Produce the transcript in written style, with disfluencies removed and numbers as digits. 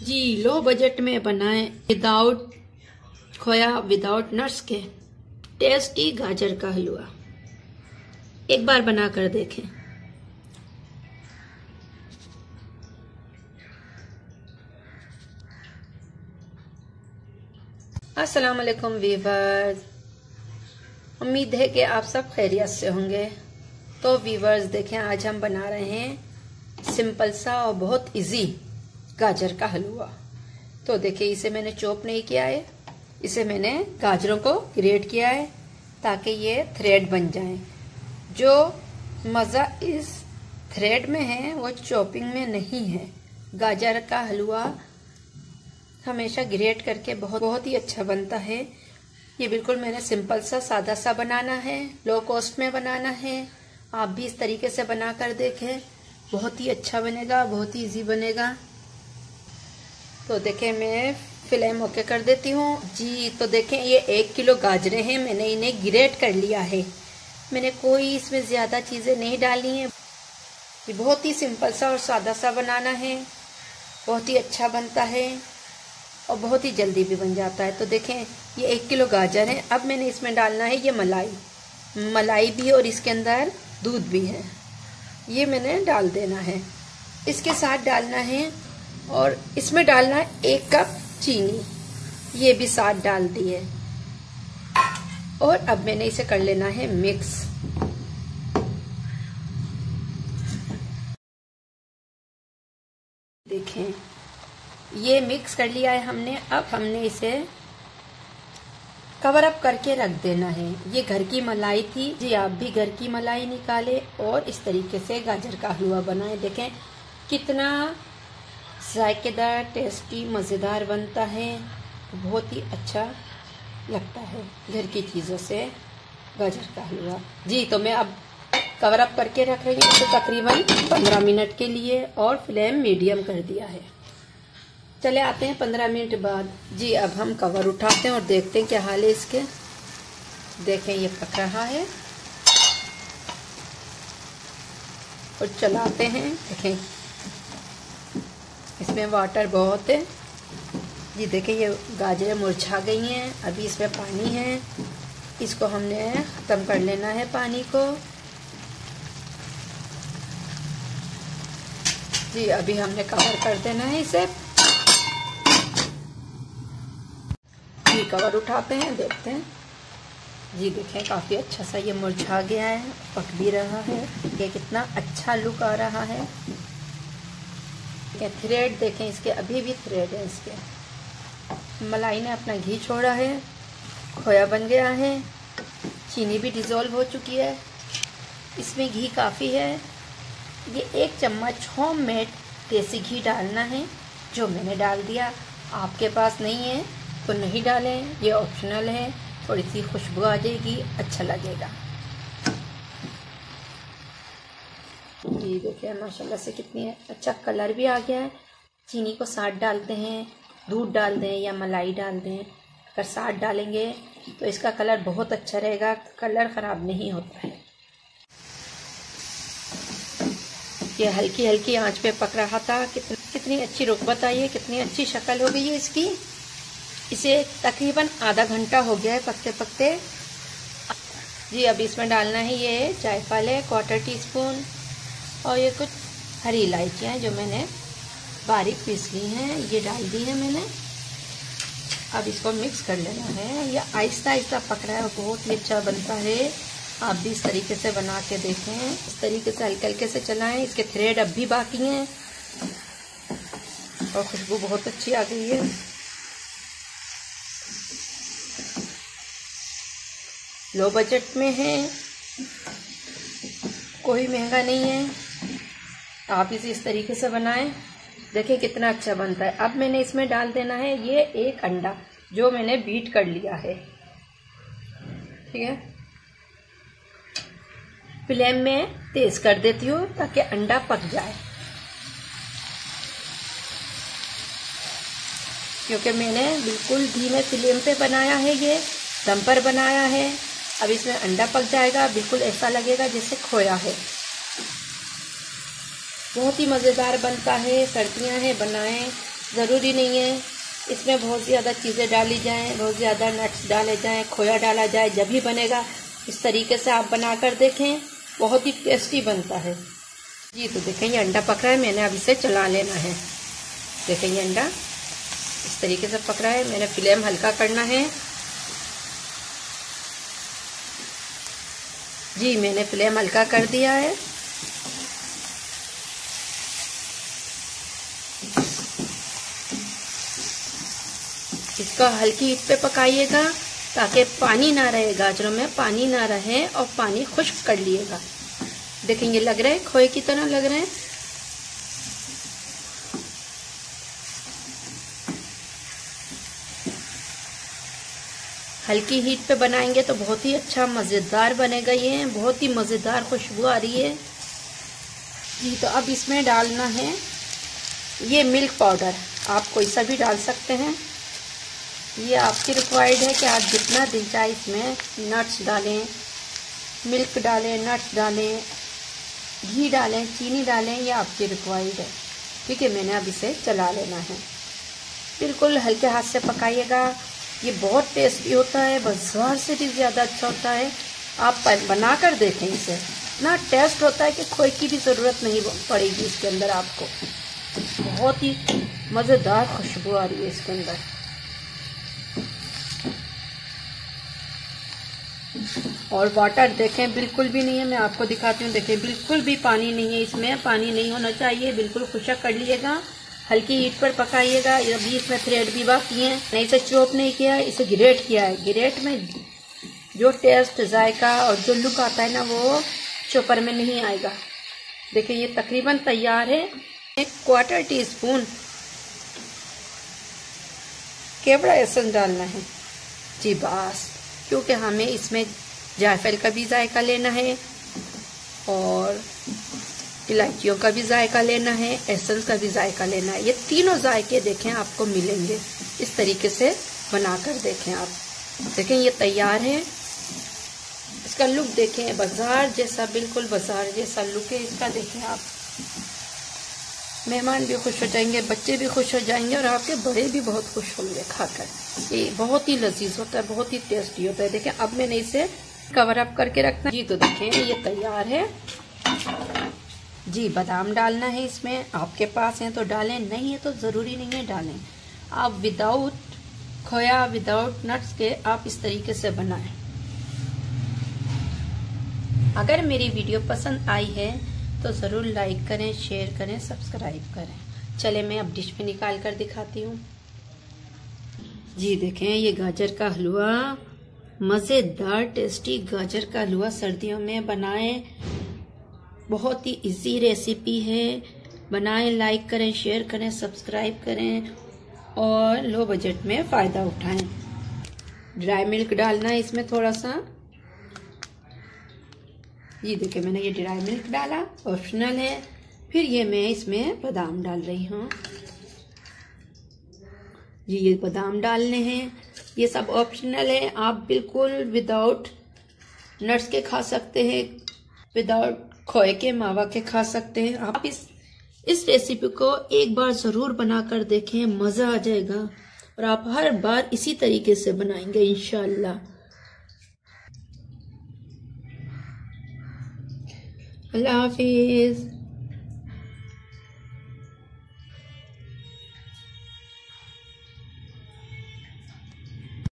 जी low budget में बनाएं without खोया, विदाउट नट्स के टेस्टी गाजर का हलवा। एक बार बनाकर देखें। अस्सलाम वालेकुम वीवर्स, उम्मीद है कि आप सब खैरियत से होंगे। तो वीवर्स देखें, आज हम बना रहे हैं सिंपल सा और बहुत इजी गाजर का हलवा। तो देखिए, इसे मैंने चॉप नहीं किया है, इसे मैंने गाजरों को ग्रेट किया है ताकि ये थ्रेड बन जाए। जो मज़ा इस थ्रेड में है वो चॉपिंग में नहीं है। गाजर का हलवा हमेशा ग्रेट करके बहुत ही अच्छा बनता है। ये बिल्कुल मैंने सिंपल सा सादा सा बनाना है, लो कॉस्ट में बनाना है। आप भी इस तरीके से बना कर देखें, बहुत ही अच्छा बनेगा, बहुत ही इजी बनेगा। तो देखें, मैं फ्लेम ओके कर देती हूँ जी। तो देखें, ये 1 किलो गाजरें हैं, मैंने इन्हें ग्रेट कर लिया है। मैंने कोई इसमें ज़्यादा चीज़ें नहीं डाली हैं। ये बहुत ही सिंपल सा और सादा सा बनाना है, बहुत ही अच्छा बनता है और बहुत ही जल्दी भी बन जाता है। तो देखें, ये 1 किलो गाजर है। अब मैंने इसमें डालना है ये मलाई भी और इसके अंदर दूध भी है, ये मैंने डाल देना है। इसके साथ डालना है और इसमें डालना है 1 कप चीनी, ये भी साथ डाल दी है। और अब मैंने इसे कर लेना है मिक्स। देखें, ये मिक्स कर लिया है हमने। अब हमने इसे कवर अप करके रख देना है। ये घर की मलाई थी जी, आप भी घर की मलाई निकालें और इस तरीके से गाजर का हलवा बनाएं। देखें कितना जायकेदार, टेस्टी, मज़ेदार बनता है, बहुत ही अच्छा लगता है घर की चीज़ों से गाजर का हलवा जी। तो मैं अब कवर अप करके रख रही हूँ, तो तकरीबन 15 मिनट के लिए, और फ्लेम मीडियम कर दिया है। चले आते हैं 15 मिनट बाद जी। अब हम कवर उठाते हैं और देखते हैं क्या हाल है इसके। देखें, ये पक रहा है और चलाते हैं। देखें, इसमें वाटर बहुत है जी। देखें, ये गाजरें मुरझा गई हैं, अभी इसमें पानी है, इसको हमने ख़त्म कर लेना है पानी को जी। अभी हमने कवर कर देना है इसे जी। कवर उठाते हैं, देखते हैं जी। देखें, काफ़ी अच्छा सा ये मुरझा गया है, पक भी रहा है। ये कितना अच्छा लुक आ रहा है। थ्रेड देखें इसके, अभी भी थ्रेड है इसके। मलाई ने अपना घी छोड़ा है, खोया बन गया है, चीनी भी डिज़ोल्व हो चुकी है, इसमें घी काफ़ी है। ये 1 चम्मच होममेड देसी घी डालना है, जो मैंने डाल दिया। आपके पास नहीं है तो नहीं डालें, ये ऑप्शनल है। थोड़ी सी खुशबू आ जाएगी, अच्छा लगेगा जी। देखिए, माशाल्लाह से कितनी अच्छा कलर भी आ गया है। चीनी को साथ डालते हैं, दूध डाल दें या मलाई डाल दें। अगर साथ डालेंगे तो इसका कलर बहुत अच्छा रहेगा, कलर ख़राब नहीं होता है। ये हल्की हल्की आंच पे पक रहा था। कितनी अच्छी रुतबत आई है, कितनी अच्छी शक्ल हो गई है इसकी। इसे तकरीबन आधा घंटा हो गया है पकते पकते जी। अब इसमें डालना है ये जायफल है 1/4 टीस्पून, और ये कुछ हरी इलायचियाँ हैं जो मैंने बारीक पीस ली हैं, ये डाल दी है मैंने। अब इसको मिक्स कर लेना है। ये आहिस्ता आहिस्ता पक रहा है, बहुत ही अच्छा बनता है। आप भी इस तरीके से बना के देखें, इस तरीके से हल्के हल्के से चलाएं। इसके थ्रेड अब भी बाकी हैं और खुशबू बहुत अच्छी आ गई है। लो बजट में है, कोई महंगा नहीं है, आप इसे इस तरीके से बनाएं। देखिए कितना अच्छा बनता है। अब मैंने इसमें डाल देना है ये 1 अंडा, जो मैंने बीट कर लिया है, ठीक है। फ्लेम में तेज कर देती हूँ ताकि अंडा पक जाए, क्योंकि मैंने बिल्कुल धीमे फ्लेम पे बनाया है, ये दम पर बनाया है। अब इसमें अंडा पक जाएगा, बिल्कुल ऐसा लगेगा जैसे खोया है। बहुत ही मज़ेदार बनता है, सर्दियां हैं बनाएं, ज़रूरी नहीं है इसमें बहुत ज़्यादा चीज़ें डाली जाएं, बहुत ज़्यादा नट्स डाले जाएं, खोया डाला जाए, जब ही बनेगा। इस तरीके से आप बनाकर देखें, बहुत ही टेस्टी बनता है। जी तो देखें, ये अंडा पका है, मैंने अब इसे चला लेना है। देखें ये अंडा इस तरीके से पक रहा है, मैंने फ्लेम हल्का करना है। जी मैंने फ्लेम हल्का कर दिया है। इसको हल्की हीट पे पकाइएगा ताकि पानी ना रहे, गाजरों में पानी ना रहे और पानी खुश्क कर लिएगा। देखेंगे लग रहे हैं खोए की तरह लग रहे हैं। हल्की हीट पे बनाएंगे तो बहुत ही अच्छा मज़ेदार बनेगा। ये बहुत ही मज़ेदार खुशबू आ रही है। जी तो अब इसमें डालना है ये मिल्क पाउडर, आप कोई सा भी डाल सकते हैं। ये आपकी रिक्वायर्ड है कि आप जितना दिल चाहे इसमें नट्स डालें, मिल्क डालें, नट्स डालें, घी डालें, चीनी डालें, ये आपकी रिक्वायर्ड है। ठीक है, मैंने अब इसे चला लेना है। बिल्कुल हल्के हाथ से पकाइएगा। ये बहुत टेस्टी होता है, बाजार से भी ज़्यादा अच्छा होता है। आप बना कर देखें, इसे ना टेस्ट होता है कि खोए की भी ज़रूरत नहीं पड़ेगी इसके अंदर आपको। बहुत ही मज़ेदार खुशबू आ रही है इसके अंदर। और वाटर देखें बिल्कुल भी नहीं है, मैं आपको दिखाती हूँ। देखें बिल्कुल भी पानी नहीं है इसमें, पानी नहीं होना चाहिए। बिल्कुल खुशक कर लीजिएगा, हल्की हीट पर पकाइएगा। अभी इसमें थ्रेड भी बाकी है, नहीं इसे चॉप नहीं किया, इसे ग्रेट किया है। ग्रेट में जो टेस्ट, जायका और जो लुक आता है ना, वो चॉपर में नहीं आएगा। देखिए ये तकरीबन तैयार है। 1/4 टीस्पून केवड़ा एसेंस डालना है। जी बस, क्योंकि हमें इसमें जायफल का भी जायका लेना है और इलायचियों का भी जायका लेना है, एसेंस का भी जायका लेना है। ये तीनों जायके देखें आपको मिलेंगे। इस तरीके से बनाकर देखें आप। देखें ये तैयार है। इसका लुक देखें, बाजार जैसा, बिल्कुल बाजार जैसा लुक है इसका। देखें आप, मेहमान भी खुश हो जाएंगे, बच्चे भी खुश हो जाएंगे और आपके बड़े भी बहुत खुश होंगे खाकर। ये बहुत ही लजीज होता है, बहुत ही टेस्टी होता है। देखें अब मैंने इसे कवर अप करके रखना। जी तो देखें ये तैयार है। जी बादाम डालना है इसमें, आपके पास है तो डालें, नहीं है तो ज़रूरी नहीं है डालें। आप विदाउट खोया, विदाउट नट्स के आप इस तरीके से बनाएं। अगर मेरी वीडियो पसंद आई है तो ज़रूर लाइक करें, शेयर करें, सब्सक्राइब करें। चले मैं अब डिश में निकाल कर दिखाती हूँ। जी देखें ये गाजर का हलवा, मज़ेदार टेस्टी गाजर का हलवा सर्दियों में बनाएं। बहुत ही इजी रेसिपी है, बनाएं, लाइक करें, शेयर करें, सब्सक्राइब करें और लो बजट में फ़ायदा उठाएं। ड्राई मिल्क डालना है इसमें थोड़ा सा। ये देखिए मैंने ये ड्राई मिल्क डाला, ऑप्शनल है। फिर ये मैं इसमें बादाम डाल रही हूँ। ये बादाम डालने हैं, ये सब ऑप्शनल है। आप बिल्कुल विदाउट नट्स के खा सकते हैं, विदाउट खोए के, मावा के खा सकते हैं। आप इस रेसिपी को एक बार ज़रूर बनाकर देखें, मज़ा आ जाएगा और आप हर बार इसी तरीके से बनाएंगे इंशाअल्लाह। अल्लाह हाफिज़।